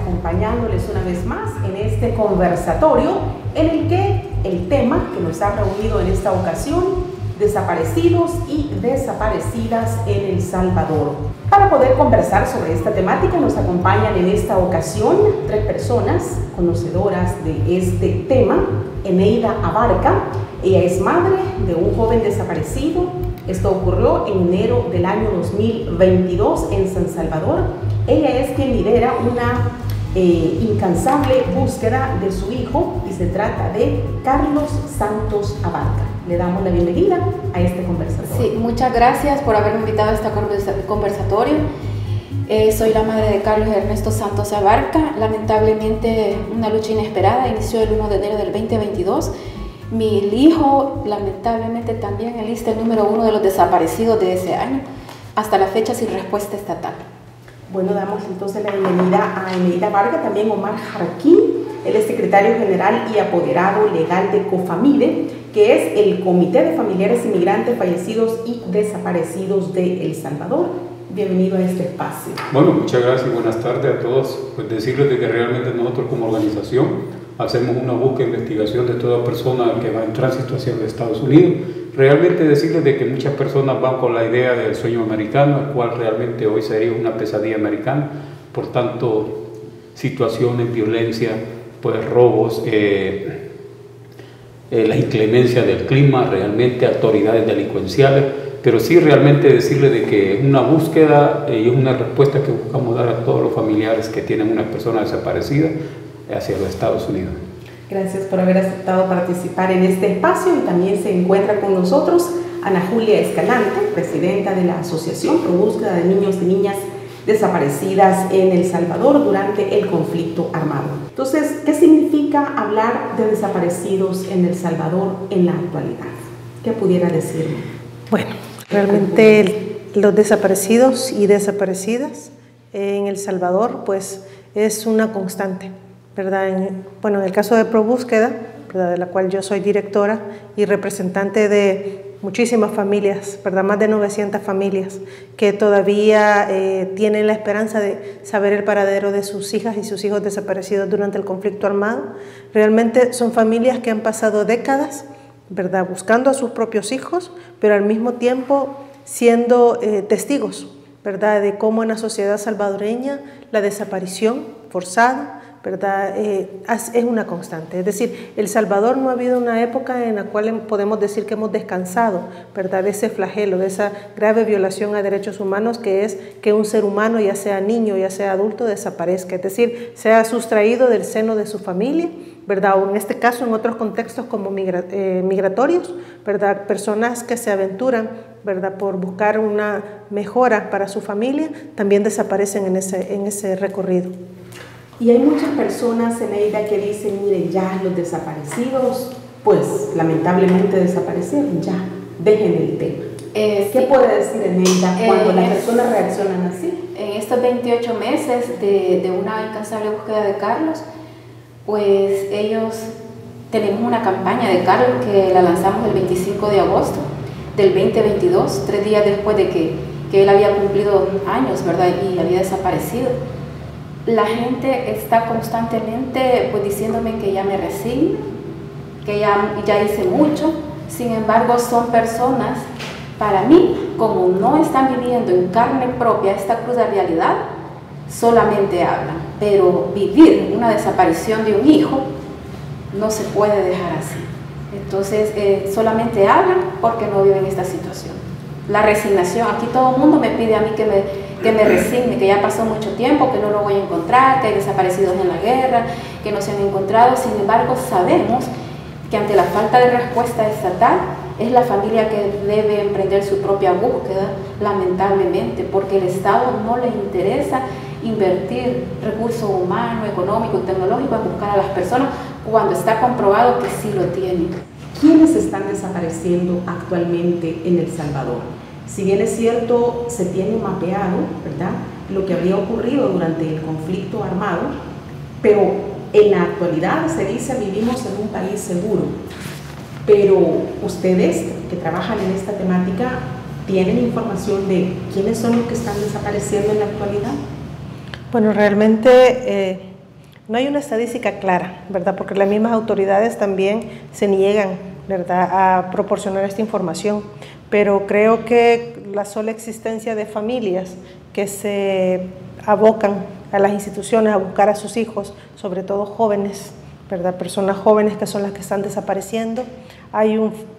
acompañándoles una vez más en este conversatorio en el que el tema que nos ha reunido en esta ocasión: desaparecidos y desaparecidas en El Salvador. Para poder conversar sobre esta temática nos acompañan en esta ocasión 3 personas conocedoras de este tema. Eneida Abarca, ella es madre de un joven desaparecido. Esto ocurrió en enero del año 2022 en San Salvador. Ella es quien lidera una incansable búsqueda de su hijo y se trata de Carlos Santos Abarca. Le damos la bienvenida a este conversatorio. Sí, muchas gracias por haberme invitado a este conversatorio. Soy la madre de Carlos Ernesto Santos Abarca. Lamentablemente, una lucha inesperada inició el 1 de enero del 2022. Mi hijo, lamentablemente, también en lista número 1 de los desaparecidos de ese año, hasta la fecha sin respuesta estatal. Bueno, damos entonces la bienvenida a Eneida Abarca, también Omar Jarquín. Él es secretario general y apoderado legal de COFAMIDE, que es el Comité de Familiares Inmigrantes Fallecidos y Desaparecidos de El Salvador. Bienvenido a este espacio. Bueno, muchas gracias y buenas tardes a todos. Pues decirles de que realmente nosotros como organización hacemos una búsqueda e investigación de toda persona que va en tránsito hacia los Estados Unidos. Realmente decirles de que muchas personas van con la idea del sueño americano, el cual realmente hoy sería una pesadilla americana. Por tanto, situaciones, violencia, pues robos, la inclemencia del clima, realmente autoridades delincuenciales, pero sí realmente decirle de que es una búsqueda y es una respuesta que buscamos dar a todos los familiares que tienen una persona desaparecida hacia los Estados Unidos. Gracias por haber aceptado participar en este espacio, y también se encuentra con nosotros Ana Julia Escalante, presidenta de la Asociación Pro Búsqueda de Niños y Niñas Desaparecidas en El Salvador durante el conflicto armado. Entonces, ¿qué significa hablar de desaparecidos en El Salvador en la actualidad? ¿Qué pudiera decirme? Bueno, realmente los desaparecidos y desaparecidas en El Salvador pues es una constante, ¿verdad? En el caso de Pro Búsqueda, ¿verdad?, de la cual yo soy directora y representante de muchísimas familias, ¿verdad?, más de 900 familias que todavía tienen la esperanza de saber el paradero de sus hijas y sus hijos desaparecidos durante el conflicto armado. Realmente son familias que han pasado décadas, ¿verdad?, buscando a sus propios hijos, pero al mismo tiempo siendo testigos, ¿verdad?, de cómo en la sociedad salvadoreña la desaparición forzada, ¿verdad?, es una constante. Es decir, El Salvador no ha habido una época en la cual podemos decir que hemos descansado, ¿verdad?, de ese flagelo, de esa grave violación a derechos humanos que es que un ser humano, ya sea niño, ya sea adulto, desaparezca, es decir, sea sustraído del seno de su familia, ¿verdad?, o en este caso en otros contextos como migratorios, ¿verdad?, personas que se aventuran, ¿verdad?, por buscar una mejora para su familia, también desaparecen en ese recorrido. Y hay muchas personas, Eneida, que dicen, miren, ya los desaparecidos, pues lamentablemente desaparecieron, ya, dejen el tema. ¿Qué puede decir Eneida cuando las personas reaccionan así? En estos 28 meses de una incansable búsqueda de Carlos, pues tenemos una campaña de Carlos que la lanzamos el 25 de agosto del 2022, 3 días después de que él había cumplido años, ¿verdad?, y había desaparecido. La gente está constantemente pues diciéndome que ya me resigno, que ya hice mucho. Sin embargo, son personas, para mí, como no están viviendo en carne propia esta cruda realidad, solamente hablan. Pero vivir una desaparición de un hijo no se puede dejar así. Entonces, solamente hablan porque no viven esta situación. La resignación, aquí todo el mundo me pide a mí que me resigne, que ya pasó mucho tiempo, que no lo voy a encontrar, que hay desaparecidos en la guerra, que no se han encontrado. Sin embargo, sabemos que ante la falta de respuesta estatal es la familia que debe emprender su propia búsqueda, lamentablemente, porque el Estado no le interesa invertir recursos humanos, económicos, tecnológicos en buscar a las personas cuando está comprobado que sí lo tienen. ¿Quiénes están desapareciendo actualmente en El Salvador? Si bien es cierto, se tiene mapeado, ¿verdad?, lo que habría ocurrido durante el conflicto armado, pero en la actualidad se dice vivimos en un país seguro. Pero ustedes que trabajan en esta temática, ¿tienen información de quiénes son los que están desapareciendo en la actualidad? Bueno, realmente No hay una estadística clara, ¿verdad? Porque las mismas autoridades también se niegan, ¿verdad?, a proporcionar esta información. Pero creo que la sola existencia de familias que se abocan a las instituciones a buscar a sus hijos, sobre todo jóvenes, ¿verdad?, personas jóvenes que son las que están desapareciendo. Hay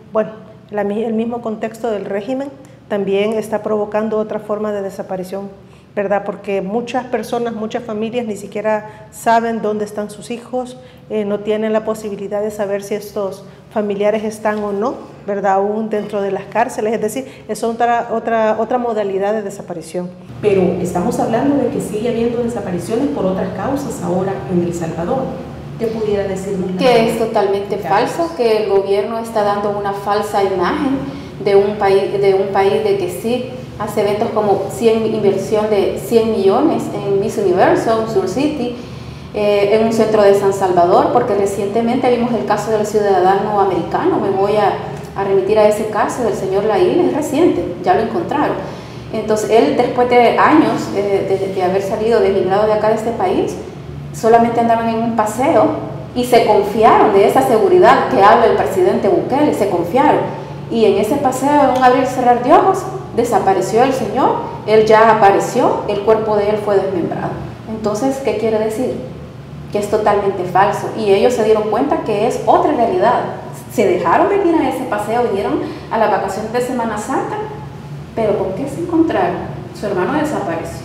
el mismo contexto del régimen también está provocando otra forma de desaparición, ¿verdad? Porque muchas personas, muchas familias ni siquiera saben dónde están sus hijos, no tienen la posibilidad de saber si estos familiares están o no, ¿verdad?, aún dentro de las cárceles. Es decir, es otra modalidad de desaparición. Pero estamos hablando de que sigue habiendo desapariciones por otras causas ahora en El Salvador. ¿Qué pudiera decirnos? Que es totalmente falso, que el gobierno está dando una falsa imagen de un país de que sí hace eventos como inversión de 100 millones en Miss Universo, en Sur City, en un centro de San Salvador, porque recientemente vimos el caso del ciudadano americano. Me voy a remitir a ese caso del señor Laín, es reciente, ya lo encontraron. Entonces él, después de años de haber salido, de emigrado de acá de este país, solamente andaban en un paseo y se confiaron de esa seguridad que habla el presidente Bukele, se confiaron. Y en ese paseo, en un abrir y cerrar de ojos, desapareció el señor, él ya apareció, el cuerpo de él fue desmembrado. Entonces, ¿qué quiere decir? Que es totalmente falso. Y ellos se dieron cuenta que es otra realidad. Se dejaron venir a ese paseo, vinieron a las vacaciones de Semana Santa, pero ¿con qué se encontraron? Su hermano desapareció.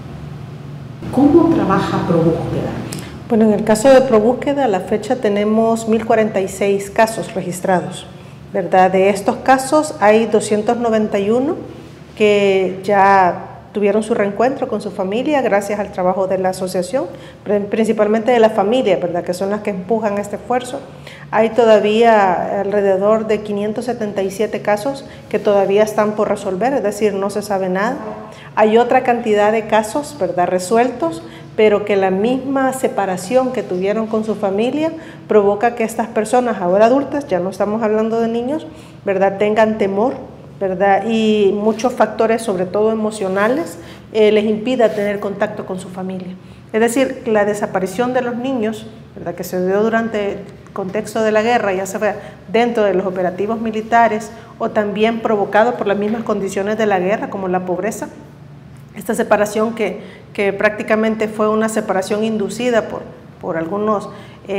¿Cómo trabaja ProBúsqueda? Bueno, en el caso de ProBúsqueda, a la fecha tenemos 1046 casos registrados, ¿verdad? De estos casos hay 291 que ya tuvieron su reencuentro con su familia gracias al trabajo de la asociación, principalmente de la familia, ¿verdad?, que son las que empujan este esfuerzo. Hay todavía alrededor de 577 casos que todavía están por resolver, es decir, no se sabe nada. Hay otra cantidad de casos, ¿verdad?, resueltos, pero que la misma separación que tuvieron con su familia provoca que estas personas, ahora adultas, ya no estamos hablando de niños, ¿verdad?, tengan temor, ¿verdad?, y muchos factores, sobre todo emocionales, les impida tener contacto con su familia. Es decir, la desaparición de los niños, ¿verdad?, que se dio durante el contexto de la guerra, ya sea dentro de los operativos militares o también provocado por las mismas condiciones de la guerra, como la pobreza. Esta separación que prácticamente fue una separación inducida por algunas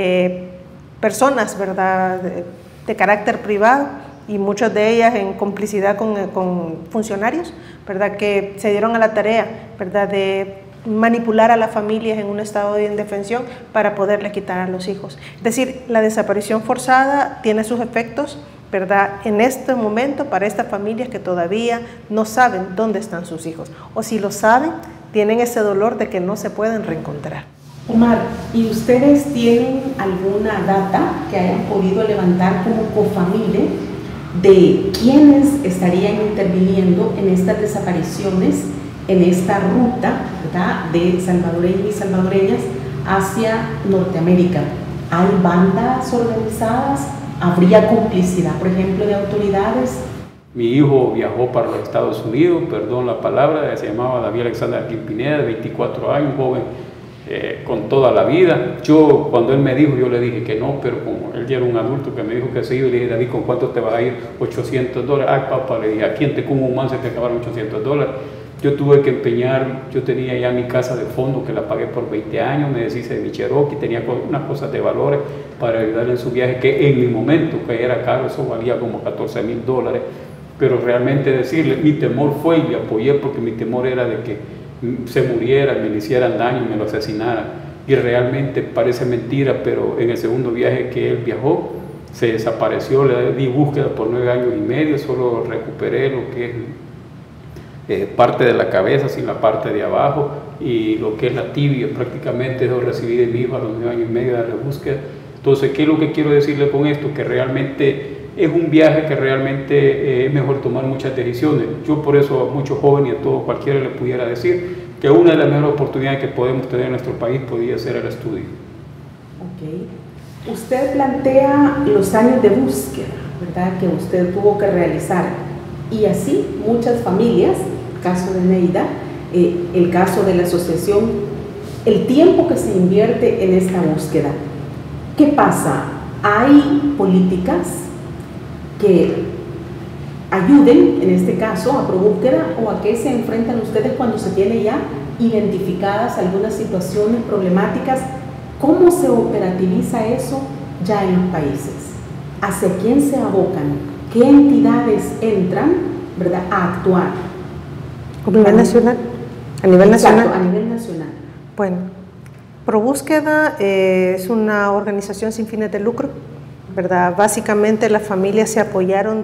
personas, ¿verdad?, de carácter privado, y muchas de ellas en complicidad con funcionarios, ¿verdad?, que se dieron a la tarea, ¿verdad?, de manipular a las familias en un estado de indefensión para poderles quitar a los hijos. Es decir, la desaparición forzada tiene sus efectos, ¿verdad?, en este momento para estas familias que todavía no saben dónde están sus hijos, o si lo saben, tienen ese dolor de que no se pueden reencontrar. Omar, ¿y ustedes tienen alguna data que hayan podido levantar como cofamilia de quiénes estarían interviniendo en estas desapariciones, en esta ruta, ¿verdad?, de salvadoreños y salvadoreñas hacia Norteamérica? ¿Hay bandas organizadas? ¿Habría complicidad, por ejemplo, de autoridades? Mi hijo viajó para los Estados Unidos, perdón la palabra, se llamaba David Alexander Pineda, de 24 años, un joven con toda la vida. Yo, cuando él me dijo, yo le dije que no, pero como él ya era un adulto que me dijo que sí, yo le dije, David, ¿con cuánto te vas a ir? $800. Ay, papá, le dije, aquí en Tecumumán se te acabaron $800. Yo tuve que empeñar, yo tenía ya mi casa de fondo que la pagué por 20 años, me deshice de mi Cherokee, tenía unas cosas de valores para ayudarle en su viaje, que en mi momento, que era caro, eso valía como $14,000, pero realmente decirle, mi temor fue, y le apoyé porque mi temor era de que se muriera, me le hicieran daño, me lo asesinaran, y realmente parece mentira, pero en el segundo viaje que él viajó, se desapareció, le di búsqueda por 9 años y medio, solo recuperé lo que es parte de la cabeza, sin la parte de abajo, y lo que es la tibia, prácticamente yo recibí de mi hijo a los 9 años y medio de la búsqueda. Entonces, ¿qué es lo que quiero decirle con esto? Que realmente es un viaje que realmente es mejor tomar muchas decisiones. Yo por eso a muchos jóvenes y a todo cualquiera le pudiera decir que una de las mejores oportunidades que podemos tener en nuestro país podría ser el estudio. Ok. Usted plantea los años de búsqueda, ¿verdad?, que usted tuvo que realizar, y así muchas familias, el caso de Neida, el caso de la asociación el tiempo que se invierte en esta búsqueda. ¿Qué pasa? ¿Hay políticas que ayuden, en este caso, a ProBúsqueda, o a qué se enfrentan ustedes cuando se tiene ya identificadas algunas situaciones problemáticas? ¿Cómo se operativiza eso ya en los países? ¿Hacia quién se abocan? ¿Qué entidades entran, verdad, a actuar? ¿A nivel nacional? ¿A nivel nacional? Exacto, a nivel nacional. Bueno, ProBúsqueda es una organización sin fines de lucro, ¿verdad? Básicamente las familias se apoyaron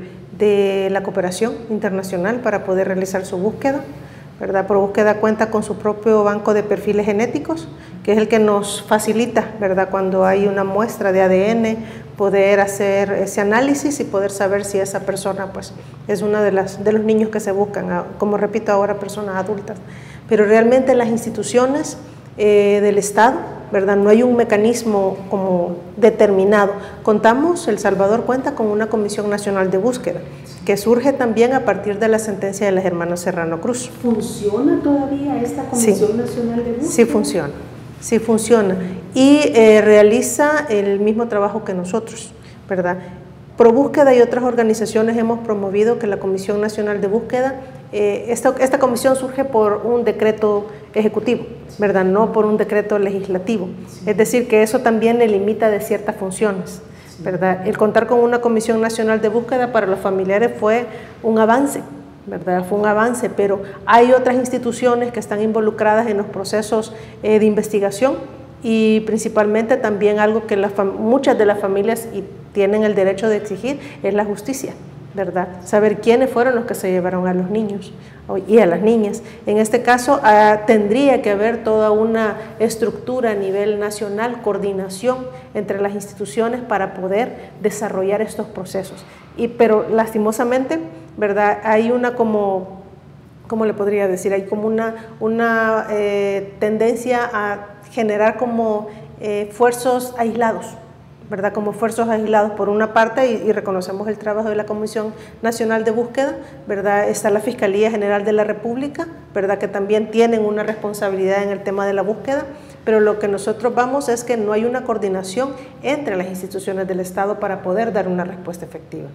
de la cooperación internacional para poder realizar su búsqueda, ¿verdad? ProBúsqueda cuenta con su propio banco de perfiles genéticos, que es el que nos facilita, ¿verdad?, cuando hay una muestra de ADN, poder hacer ese análisis y poder saber si esa persona pues, es una de los niños que se buscan, como repito ahora, personas adultas. Pero realmente las instituciones del Estado, ¿verdad?, no hay un mecanismo como determinado. El Salvador cuenta con una Comisión Nacional de Búsqueda, que surge también a partir de la sentencia de las hermanas Serrano Cruz. ¿Funciona todavía esta Comisión Nacional de Búsqueda? Sí funciona. Sí funciona y realiza el mismo trabajo que nosotros, ¿verdad? ProBúsqueda y otras organizaciones hemos promovido que la Comisión Nacional de Búsqueda, esta comisión surge por un decreto ejecutivo, ¿verdad? No por un decreto legislativo. Es decir, que eso también le limita de ciertas funciones, ¿verdad? El contar con una Comisión Nacional de Búsqueda para los familiares fue un avance, ¿verdad? Fue un avance, pero hay otras instituciones que están involucradas en los procesos de investigación y principalmente también algo que muchas de las familias tienen el derecho de exigir es la justicia, ¿verdad? Saber quiénes fueron los que se llevaron a los niños y a las niñas. En este caso tendría que haber toda una estructura a nivel nacional, coordinación entre las instituciones para poder desarrollar estos procesos. Pero lastimosamente, ¿verdad?, hay una ¿cómo le podría decir? Hay como una tendencia a generar como esfuerzos aislados, ¿verdad? Como esfuerzos aislados por una parte y reconocemos el trabajo de la Comisión Nacional de Búsqueda, ¿verdad? Está la Fiscalía General de la República, ¿verdad?, que también tienen una responsabilidad en el tema de la búsqueda, pero lo que nosotros vamos es que no hay una coordinación entre las instituciones del Estado para poder dar una respuesta efectiva.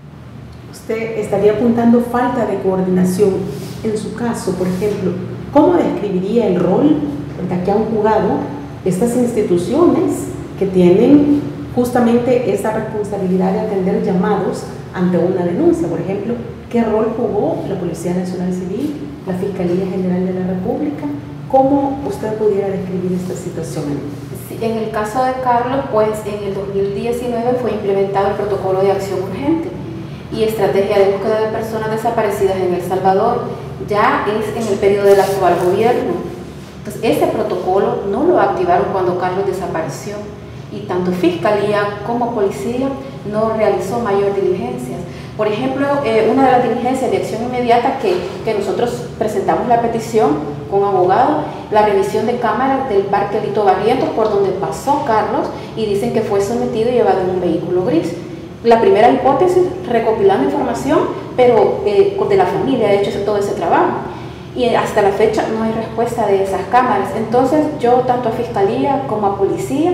Usted estaría apuntando falta de coordinación. En su caso, por ejemplo, ¿cómo describiría el rol, ¿verdad?, que han jugado estas instituciones que tienen justamente esa responsabilidad de atender llamados ante una denuncia? Por ejemplo, ¿qué rol jugó la Policía Nacional Civil, la Fiscalía General de la República? ¿Cómo usted pudiera describir esta situación? Sí, en el caso de Carlos, pues en el 2019 fue implementado el Protocolo de Acción Urgente y Estrategia de Búsqueda de Personas Desaparecidas en El Salvador. Ya es en el periodo del actual gobierno. Entonces, este protocolo no lo activaron cuando Carlos desapareció y tanto Fiscalía como Policía no realizó mayor diligencias. Por ejemplo, una de las diligencias de acción inmediata que nosotros presentamos la petición con abogado, la revisión de cámaras del Parque Lito Barrientos por donde pasó Carlos y dicen que fue sometido y llevado en un vehículo gris. La primera hipótesis, recopilando información, pero de la familia ha hecho todo ese trabajo. Y hasta la fecha no hay respuesta de esas cámaras. Entonces yo, tanto a Fiscalía como a Policía,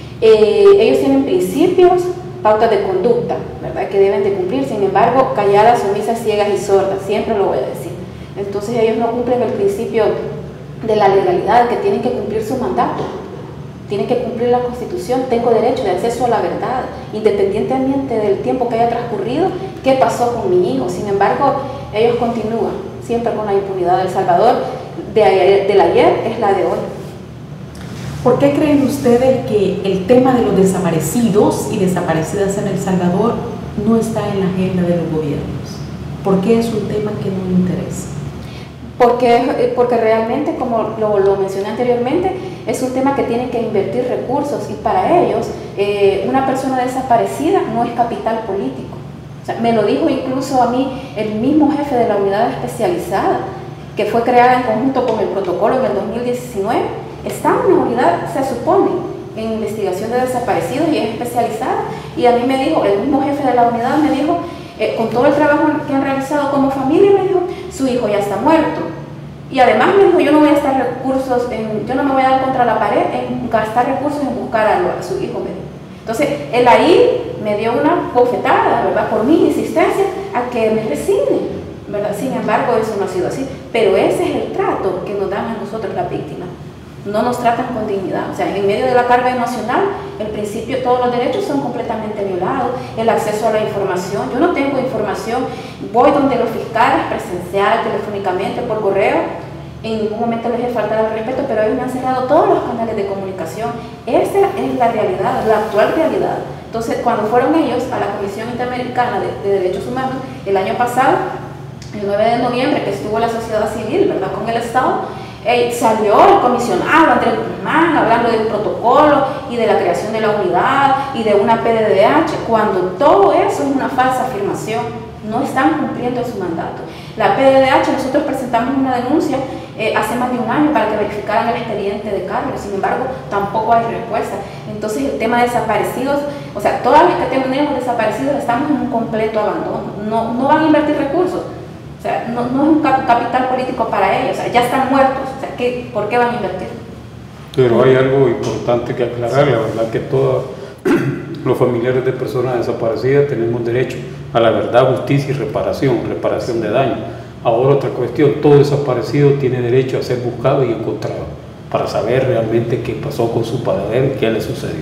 ellos tienen principios, pautas de conducta, ¿verdad?, que deben de cumplir. Sin embargo, calladas, sumisas, ciegas y sordas, siempre lo voy a decir. Entonces ellos no cumplen el principio de la legalidad, que tienen que cumplir su mandato. Tienen que cumplir la Constitución. Tengo derecho de acceso a la verdad, independientemente del tiempo que haya transcurrido, qué pasó con mi hijo. Sin embargo, ellos continúan siempre con la impunidad. del Salvador del ayer es la de hoy. ¿Por qué creen ustedes que el tema de los desaparecidos y desaparecidas en El Salvador no está en la agenda de los gobiernos? ¿Por qué es un tema que no interesa? Porque realmente, como lo mencioné anteriormente, es un tema que tiene que invertir recursos y para ellos una persona desaparecida no es capital político. O sea, me lo dijo incluso a mí el mismo jefe de la unidad especializada, que fue creada en conjunto con el protocolo en el 2019. Está una unidad, se supone, en investigación de desaparecidos y es especializada. Y a mí me dijo, el mismo jefe de la unidad me dijo, con todo el trabajo que han realizado como familia, me dijo, su hijo ya está muerto. Y además me dijo, yo no voy a estar recursos, yo no me voy a dar contra la pared en gastar recursos en buscar a su hijo, me dijo. Entonces, él ahí me dio una bofetada, ¿verdad? Por mi insistencia a que me resigne, ¿verdad? Sin embargo, eso no ha sido así. Pero ese es el trato que nos dan a nosotros las víctimas. No nos tratan con dignidad. O sea, en medio de la carga emocional, el principio, todos los derechos son completamente violados. El acceso a la información. Yo no tengo información. Voy donde los fiscales, presencial, telefónicamente, por correo. En ningún momento les he faltado el respeto, pero ellos me han cerrado todos los canales de comunicación. Esa es la realidad, la actual realidad. Entonces, cuando fueron ellos a la Comisión Interamericana de Derechos Humanos, el año pasado, el 9 de noviembre, que estuvo la sociedad civil, ¿verdad?, con el Estado, salió el comisionado Andrés Guzmán hablando de un protocolo y de la creación de la unidad y de una PDDH, cuando todo eso es una falsa afirmación. No están cumpliendo su mandato. La PDDH, nosotros presentamos una denuncia hace más de un año para que verificaran el expediente de Carlos, sin embargo, tampoco hay respuesta. Entonces, el tema de desaparecidos, o sea, todas las que tenemos desaparecidos estamos en un completo abandono. No van a invertir recursos. O sea, no es un capital político para ellos, o sea, ya están muertos, o sea, ¿por qué van a invertir? Pero hay algo importante que aclarar, la verdad que todos los familiares de personas desaparecidas tenemos derecho a la verdad, justicia y reparación de daño. Ahora otra cuestión, todo desaparecido tiene derecho a ser buscado y encontrado, para saber realmente qué pasó con su paradero y qué le sucedió.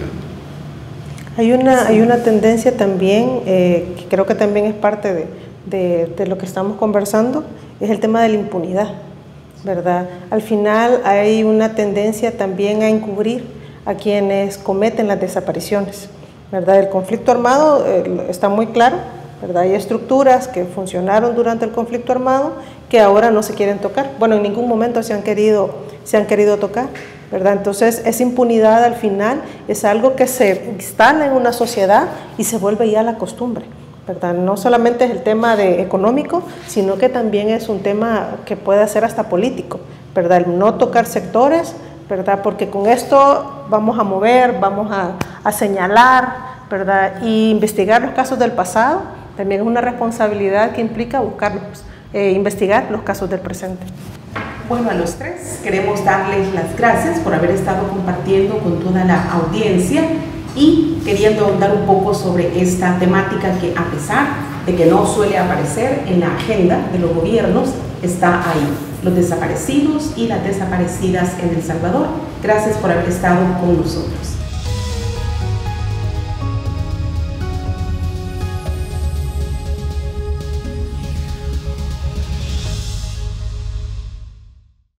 Hay una tendencia también, que creo que también es parte de lo que estamos conversando, es el tema de la impunidad, ¿verdad? Al final hay una tendencia también a encubrir a quienes cometen las desapariciones, ¿verdad? El conflicto armado está muy claro, ¿verdad? Hay estructuras que funcionaron durante el conflicto armado que ahora no se quieren tocar. Bueno, en ningún momento se han querido tocar, ¿verdad? Entonces, esa impunidad al final es algo que se instala en una sociedad y se vuelve ya la costumbre, ¿verdad? No solamente es el tema económico, sino que también es un tema que puede ser hasta político, ¿verdad? El no tocar sectores, ¿verdad? Porque con esto vamos a mover, vamos a señalar, ¿verdad? Y investigar los casos del pasado también es una responsabilidad que implica investigar los casos del presente. Bueno, a los tres queremos darles las gracias por haber estado compartiendo con toda la audiencia y queriendo ahondar un poco sobre esta temática que, a pesar de que no suele aparecer en la agenda de los gobiernos, está ahí: los desaparecidos y las desaparecidas en El Salvador. Gracias por haber estado con nosotros.